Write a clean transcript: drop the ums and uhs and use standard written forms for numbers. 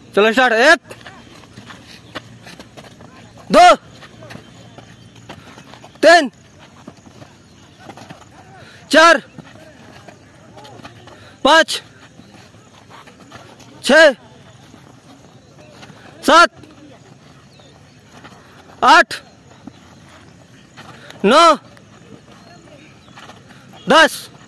चलो स्टार्ट। 1 2 3 4 5 6 7 8 9 10